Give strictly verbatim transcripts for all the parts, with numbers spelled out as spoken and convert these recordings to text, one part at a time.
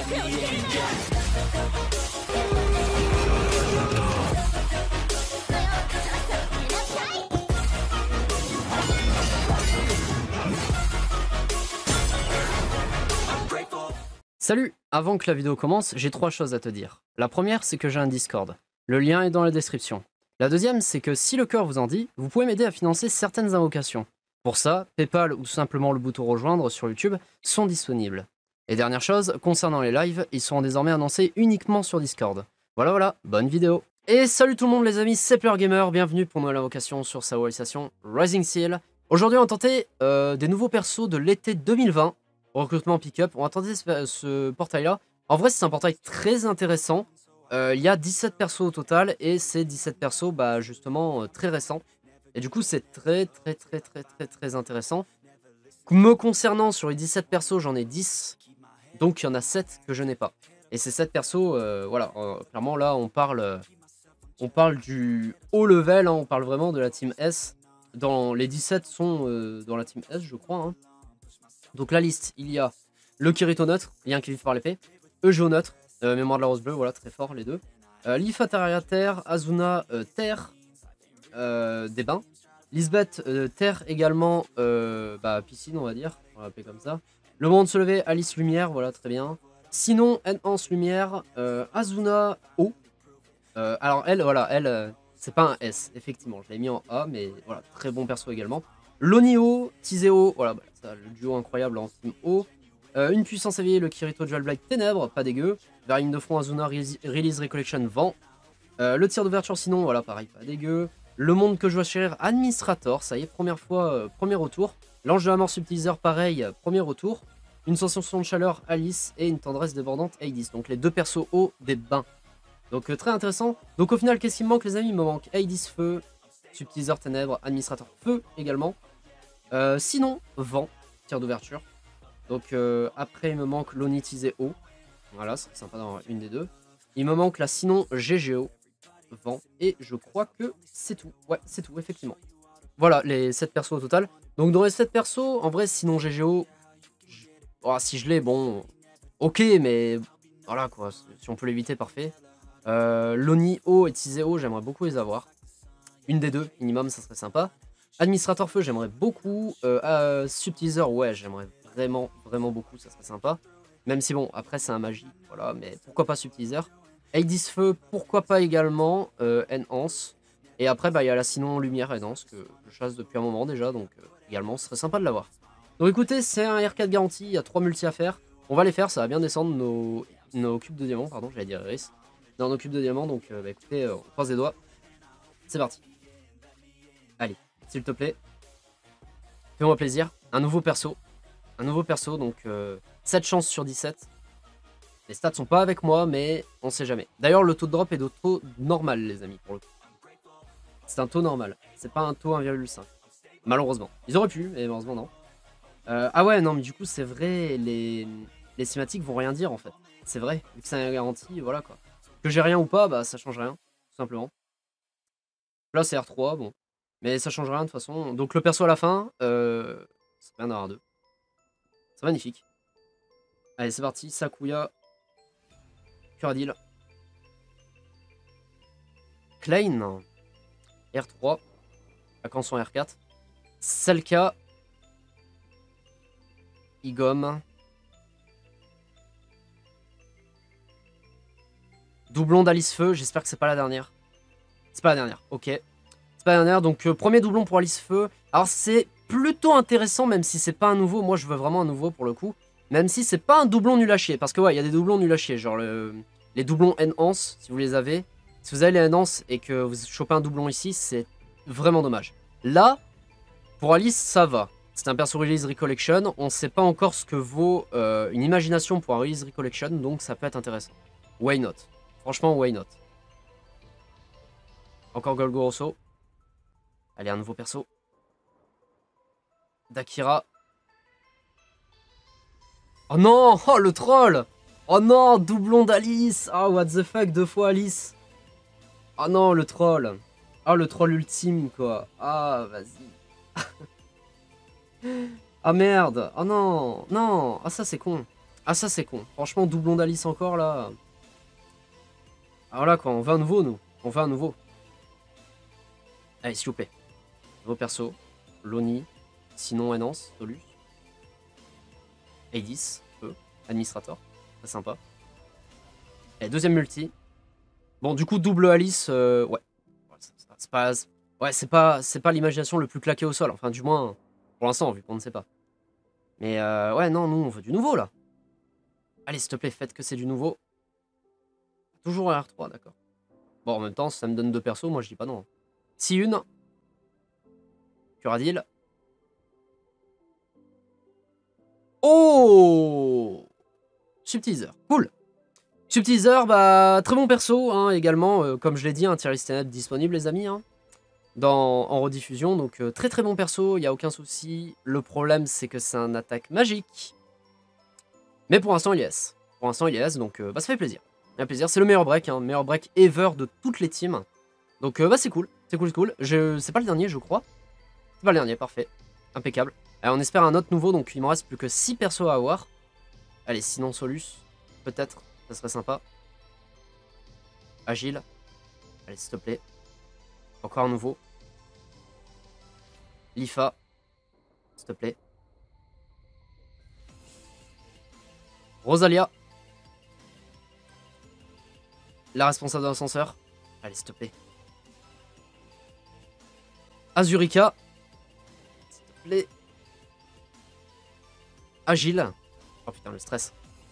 Salut! Avant que la vidéo commence, j'ai trois choses à te dire. La première, c'est que j'ai un Discord. Le lien est dans la description. La deuxième, c'est que si le cœur vous en dit, vous pouvez m'aider à financer certaines invocations. Pour ça, PayPal ou tout simplement le bouton rejoindre sur YouTube sont disponibles. Et dernière chose, concernant les lives, ils seront désormais annoncés uniquement sur Discord. Voilà voilà, bonne vidéo! Et salut tout le monde les amis, c'est PleurGamer, bienvenue pour une nouvelle invocation sur sa Station Rising Seal. Aujourd'hui on va tenter euh, des nouveaux persos de l'été deux mille vingt. Recrutement pick-up, on va tenter ce, ce portail-là. En vrai, c'est un portail très intéressant. Euh, il y a dix-sept persos au total, et ces dix-sept persos, bah, justement, euh, très récents. Et du coup, c'est très, très, très, très, très, très intéressant. Me concernant, sur les dix-sept persos, j'en ai dix. Donc, il y en a sept que je n'ai pas. Et ces sept persos, euh, voilà, euh, clairement, là, on parle, euh, on parle du haut level, hein, on parle vraiment de la team S. Dans, les dix-sept sont euh, dans la team S, je crois, hein. Donc la liste, il y a le Kirito neutre, lien qui vive par l'épée, Eugeo neutre, euh, mémoire de la rose bleue, voilà, très fort les deux. Euh, Lifa Terraria terre, Azuna euh, terre, euh, des bains. Lisbeth euh, terre également, euh, bah, piscine on va dire, on va l'appeler comme ça. Le moment de se lever, Alice lumière, voilà, très bien. Sinon, Enhance lumière, euh, Azuna eau. Euh, alors elle, voilà, elle, euh, c'est pas un S, effectivement, je l'ai mis en A, mais voilà, très bon perso également. Lonio, Tiseo, voilà, bah, ça, le duo incroyable en team O. Euh, une puissance éveillée, le Kirito Dual Black Ténèbres, pas dégueu. Verline de front, Azuna, Release, Release Recollection, Vent. Euh, le tir d'ouverture, sinon, voilà, pareil, pas dégueu. Le monde que je dois chérir, Administrator, ça y est, première fois, euh, premier retour. L'ange de la mort Subtilizer, pareil, euh, premier retour. Une sensation de chaleur, Alice, et une tendresse débordante, Hades. Donc les deux persos O des bains. Donc euh, très intéressant. Donc au final, qu'est-ce qui me manque, les amis? Il me manque Hades Feu, Subtilizer Ténèbres, Administrateur Feu également. Euh, sinon, Vent, tir d'ouverture. Donc euh, après, il me manque l'Onitisé eau. Voilà, c'est sympa d'avoir une des deux. Il me manque la sinon G G O, Vent. Et je crois que c'est tout. Ouais, c'est tout, effectivement. Voilà, les sept persos au total. Donc dans les sept persos, en vrai, sinon G G O, je... oh, si je l'ai, bon, ok, mais voilà quoi, si on peut l'éviter, parfait. Euh, Loni O et Tiseo, j'aimerais beaucoup les avoir. Une des deux, minimum, ça serait sympa. Administrateur feu, j'aimerais beaucoup. Euh, euh, Subtilizer, ouais, j'aimerais vraiment, vraiment beaucoup, ça serait sympa. Même si bon, après c'est un magie, voilà, mais pourquoi pas Subtilizer. Hades feu, pourquoi pas également. Euh, Enhance. Et après, bah il y a la sinon lumière Enhance que je chasse depuis un moment déjà, donc euh, également, ce serait sympa de l'avoir. Donc écoutez, c'est un R quatre garanti, il y a trois multi à faire. On va les faire, ça va bien descendre nos, nos cubes de diamants, pardon, j'allais dire Iris. Dans nos cubes de diamants, donc euh, bah, écoutez, euh, on croise les doigts. C'est parti. Allez, s'il te plaît. Fais-moi plaisir. Un nouveau perso. Un nouveau perso, donc euh, sept chances sur dix-sept. Les stats sont pas avec moi, mais on sait jamais. D'ailleurs, le taux de drop est de taux normal, les amis, pour le coup. C'est un taux normal. C'est pas un taux un virgule cinq. Malheureusement. Ils auraient pu, mais malheureusement, non. Euh, ah ouais, non, mais du coup, c'est vrai, les, les cinématiques vont rien dire, en fait. C'est vrai, vu que c'est un garantie, voilà, quoi. Que j'ai rien ou pas, bah ça change rien, tout simplement. Là, c'est R trois, bon. Mais ça change rien, de toute façon. Donc, le perso à la fin, euh, c'est bien d'avoir deux. C'est magnifique. Allez, c'est parti. Sakuya. Curadil. Klein. R trois. Akanson R quatre. Selka. Igom. Doublon d'Alice Feu. J'espère que c'est pas la dernière. C'est pas la dernière. Ok. C'est pas la dernière. Donc, euh, premier doublon pour Alice Feu. Alors, c'est plutôt intéressant, même si c'est pas un nouveau. Moi, je veux vraiment un nouveau pour le coup. Même si c'est pas un doublon nul à chier. Parce que, ouais, il y a des doublons nuls à chier. Genre, le, les doublons Enhance, si vous les avez. Si vous avez les Enhance et que vous chopez un doublon ici, c'est vraiment dommage. Là, pour Alice, ça va. C'est un perso Release Recollection. On sait pas encore ce que vaut euh, une imagination pour un Release Recollection. Donc, ça peut être intéressant. Why not? Franchement, why not? Encore Golgoroso. Allez, un nouveau perso. Dakira. Oh non! Oh, le troll! Oh non! Doublon d'Alice! Oh, what the fuck, deux fois Alice! Oh non, le troll! Oh, le troll ultime, quoi! Ah, vas-y! Ah, merde! Oh non! Non! Ah, ça, c'est con! Ah ça c'est con. Franchement, doublon d'Alice encore là. Alors là quoi, on veut un nouveau nous. On veut un nouveau. Allez, s'il vous plaît. Nouveau perso. Loni. Sinon Enance. Solus. Hades. Feu. Administrator. Très sympa. Allez, deuxième multi. Bon, du coup, double Alice. Euh, ouais. C'est pas... Ouais, c'est pas, c'est pas l'imagination le plus claqué au sol. Enfin, du moins, pour l'instant, vu qu'on ne sait pas. Mais euh, ouais, non, nous, on veut du nouveau, là. Allez, s'il te plaît, faites que c'est du nouveau. Toujours R trois, d'accord. Bon, en même temps, si ça me donne deux persos, moi, je dis pas non. Si une. Curadil. Oh, Subteaser, cool. Subteaser, bah, très bon perso, hein, également. Euh, comme je l'ai dit, un tier list ténèbres disponible, les amis, hein. Dans, en rediffusion, donc euh, très très bon perso, il n'y a aucun souci. Le problème, c'est que c'est un attaque magique. Mais pour l'instant, il est S. Pour l'instant, il est S, donc euh, bah, ça fait plaisir. Ça fait plaisir, c'est le meilleur break, hein, meilleur break ever de toutes les teams. Donc euh, bah c'est cool, c'est cool, c'est cool. Je... C'est pas le dernier, je crois. C'est pas le dernier, parfait. Impeccable. Allez, on espère un autre nouveau, donc il me reste plus que six persos à avoir. Allez, sinon Solus, peut-être, ça serait sympa. Agile. Allez, s'il te plaît. Encore un nouveau. Lifa, s'il te plaît. Rosalia. La responsable de l'ascenseur. Allez, s'il te plaît. Azurika. S'il te plaît. Agile. Oh putain, le stress.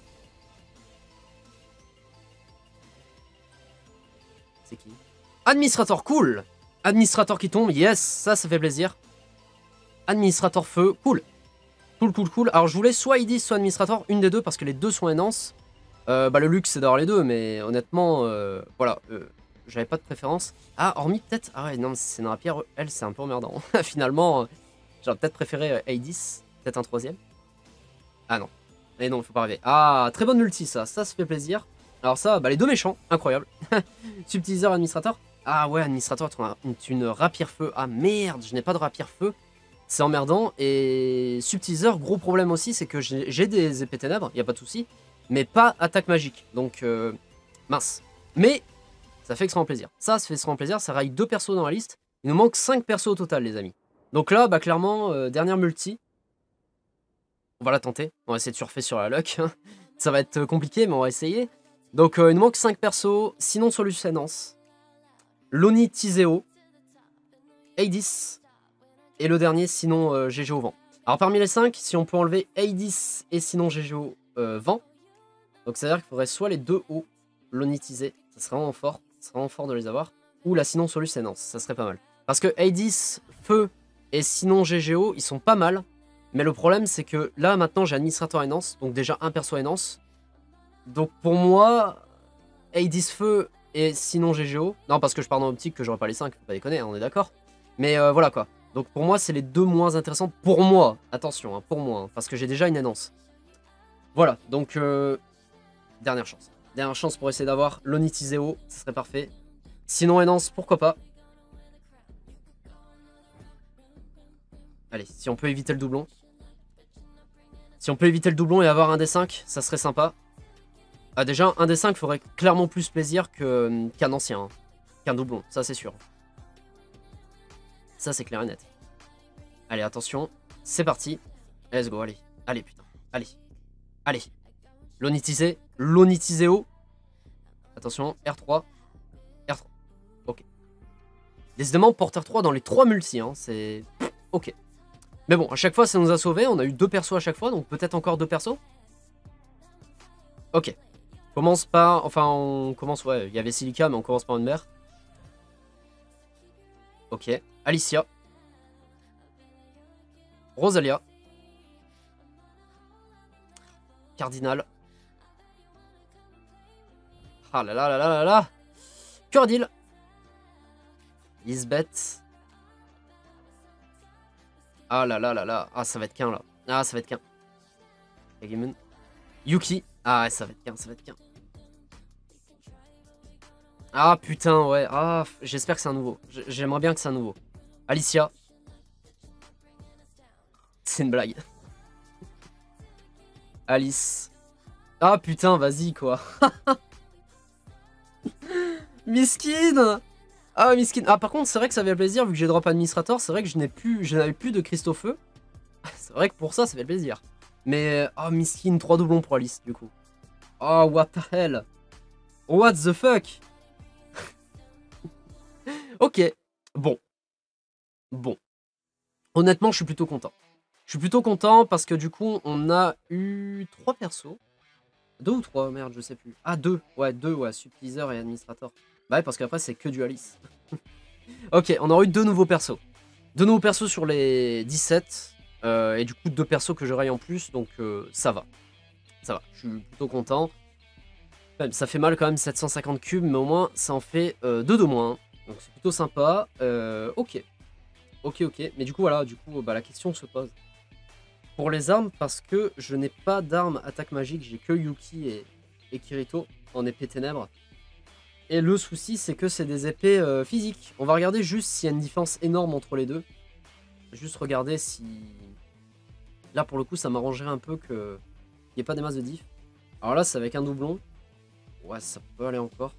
C'est qui? Administrator, cool. Administrator qui tombe, yes, ça, ça fait plaisir. Administrator feu, cool. Cool, cool, cool. Alors, je voulais soit Hades, soit Administrator, une des deux, parce que les deux sont Enance. Euh, bah, le luxe, c'est d'avoir les deux, mais honnêtement, euh, voilà, euh, j'avais pas de préférence. Ah, hormis peut-être... Ah ouais, non, c'est une rapière, elle, c'est un peu emmerdant. Finalement, euh, j'aurais peut-être préféré euh, Hades, peut-être un troisième. Ah non. Et non, il faut pas rêver. Ah, très bonne multi, ça, ça se fait plaisir. Alors ça, bah, les deux méchants, incroyable. Subtilizer, Administrator. Ah ouais, Administrator, une, une rapière feu. Ah merde, je n'ai pas de rapière feu. C'est emmerdant. Et Subteaser, gros problème aussi, c'est que j'ai des épées ténèbres, il n'y a pas de souci, mais pas attaque magique. Donc, euh, mince. Mais, ça fait extrêmement plaisir. Ça, ça fait extrêmement plaisir. Ça raille deux persos dans la liste. Il nous manque cinq persos au total, les amis. Donc là, bah clairement, euh, dernière multi. On va la tenter. On va essayer de surfer sur la luck. Ça va être compliqué, mais on va essayer. Donc, euh, il nous manque cinq persos. Sinon, Solus Enance. Loni Tiseo. Hades. Et le dernier, sinon euh, G G au vent. Alors parmi les cinq, si on peut enlever Hades et sinon G G au euh, vent, donc c'est à dire qu'il faudrait soit les deux hauts lonistisés, ça serait vraiment fort, ça serait vraiment fort de les avoir, ou la sinon Solus Enance, ça serait pas mal. Parce que Hades, feu et sinon G G O, ils sont pas mal, mais le problème c'est que là maintenant j'ai Administrator Enance, donc déjà un perso Enance. Donc pour moi, Hades feu et sinon G G O, non parce que je pars dans l'optique que j'aurais pas les cinq, faut pas déconner, on est d'accord. Mais euh, voilà quoi. Donc pour moi, c'est les deux moins intéressants. Pour moi, attention, hein, pour moi, hein, parce que j'ai déjà une Enance. Voilà, donc euh, dernière chance. Dernière chance pour essayer d'avoir l'Onitiseo, ce serait parfait. Sinon Enance, pourquoi pas. Allez, si on peut éviter le doublon. Si on peut éviter le doublon et avoir un des cinq, ça serait sympa. Ah déjà, un des cinq ferait clairement plus plaisir qu'un qu ancien, hein, qu'un doublon, ça c'est sûr. Ça, c'est clair et net. Allez, attention. C'est parti. Let's go, allez. Allez, putain. Allez. Allez. L'onitisé. L'onitiseo. Attention. R trois. R trois. Ok. Décidément, porteur trois dans les trois multis. Hein. C'est... Ok. Mais bon, à chaque fois, ça nous a sauvés. On a eu deux persos à chaque fois. Donc peut-être encore deux persos. Ok. Commence par... Enfin, on commence... Ouais, il y avait Silica, mais on commence par une mère. Ok. Alicia. Rosalia. Cardinal. Ah là là là là là là. Curadil. Lisbeth. Ah là là là là. Ah, ça va être qu'un là. Ah, ça va être qu'un. Yuki. Ah, ça va être qu'un, ça va être qu'un. Ah putain, ouais. Ah, j'espère que c'est un nouveau. J'aimerais bien que c'est un nouveau. Alicia. C'est une blague. Alice. Ah putain, vas-y quoi. Miskin. Ah miskin. Ah par contre c'est vrai que ça fait plaisir vu que j'ai drop administrateur, c'est vrai que je n'ai plus, je n'avais plus de cristaux feu. C'est vrai que pour ça ça fait plaisir. Mais ah oh, miskin, trois doublons pour Alice du coup. Oh what the hell. What the fuck. Ok. Bon. Bon. Honnêtement je suis plutôt content. Je suis plutôt content parce que du coup on a eu trois persos. Deux ou trois, merde, je sais plus. Ah, deux, ouais, deux, ouais, Subteaser et Administrator. Bah ouais, parce qu'après, c'est que du Alice. Ok, on aura eu deux nouveaux persos. Deux nouveaux persos sur les dix-sept. Euh, et du coup, deux persos que je raye en plus, donc euh, ça va. Ça va, je suis plutôt content. Même, ça fait mal quand même, sept cent cinquante cubes, mais au moins, ça en fait euh, deux de moins. Donc c'est plutôt sympa. Euh, ok. Ok, ok. Mais du coup, voilà, du coup, bah, la question se pose. Pour les armes, parce que je n'ai pas d'armes attaque magique, j'ai que Yuki et, et Kirito en épée ténèbres. Et le souci, c'est que c'est des épées euh, physiques. On va regarder juste s'il y a une différence énorme entre les deux. Juste regarder si... Là, pour le coup, ça m'arrangerait un peu qu'il n'y ait pas des masses de diff. Alors là, c'est avec un doublon. Ouais, ça peut aller encore.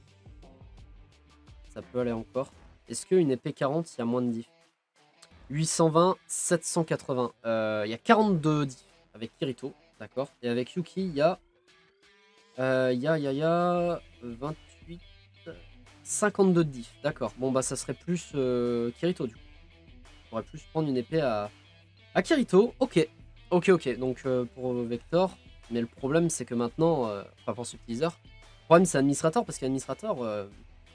Ça peut aller encore. Est-ce qu'une épée quarante, il y a moins de diff? huit cent vingt, sept cent quatre-vingts. Euh, il y a quarante-deux diff avec Kirito, d'accord. Et avec Yuki, il y a... Euh, il y a, il y a, il y a... vingt-huit... cinquante-deux de diff, d'accord. Bon, bah, ça serait plus euh, Kirito, du coup. On pourrait plus prendre une épée à, à Kirito. Ok, ok, ok. Donc, euh, pour Vector. Mais le problème, c'est que maintenant... Euh, enfin, pour Subteaser. Le problème, c'est Administrator, parce qu'Administrator... Euh...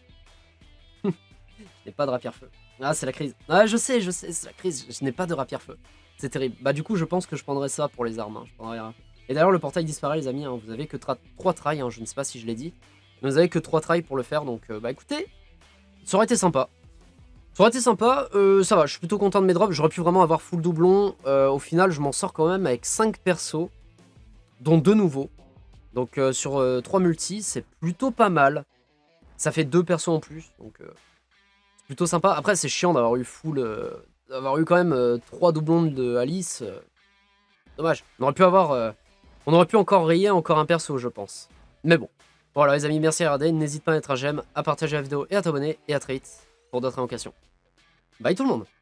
je n'ai pas de rapière-feu. Ah, c'est la crise. Ah, je sais, je sais, c'est la crise. Je n'ai pas de rapière-feu. C'est terrible. Bah, du coup, je pense que je prendrai ça pour les armes. Hein. Je prendrai... Et d'ailleurs, le portail disparaît, les amis. Hein. Vous avez que trois tries. Hein. Je ne sais pas si je l'ai dit. Mais vous avez que trois tries pour le faire. Donc, euh, bah, écoutez, ça aurait été sympa. Ça aurait été sympa. Euh, ça va, je suis plutôt content de mes drops. J'aurais pu vraiment avoir full doublon. Euh, au final, je m'en sors quand même avec cinq persos, dont deux nouveaux. Donc, euh, sur euh, trois multis, c'est plutôt pas mal. Ça fait deux persos en plus. Donc... Euh... plutôt sympa. Après, c'est chiant d'avoir eu full... Euh, d'avoir eu quand même euh, trois doublons de Alice. Euh, dommage. On aurait pu avoir... Euh, on aurait pu encore rayer encore un perso, je pense. Mais bon. Voilà, les amis, merci à regarder. N'hésite pas à mettre un j'aime, à partager la vidéo et à t'abonner. Et à très vite pour d'autres invocations. Bye tout le monde.